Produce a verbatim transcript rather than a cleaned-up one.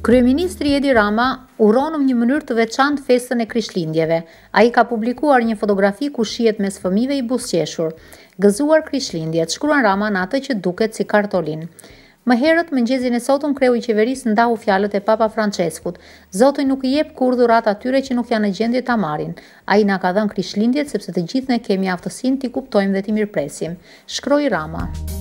Kryeministri Edi Rama uron në një mënyrë të veçantë festën e Krishtlindjeve. Ai ka publikuar një fotografi ku shihet mes fëmijëve i buzëqeshur. Gëzuar Krishtlindjet, shkruan Rama në atë që duket si kartolin. Më herët mëngjesin e sotëm kreu i qeverisë ndahu fjalët e Papa Franceskut. Zoti nuk i jep kurrë dhuratë atyre që nuk janë në gjendje ta marrin. Ai na ka dhënë Krishtlindjet sepse të gjithë ne kemi aftësinë t'i kuptojmë dhe t'i mirëpresim, shkroi Rama.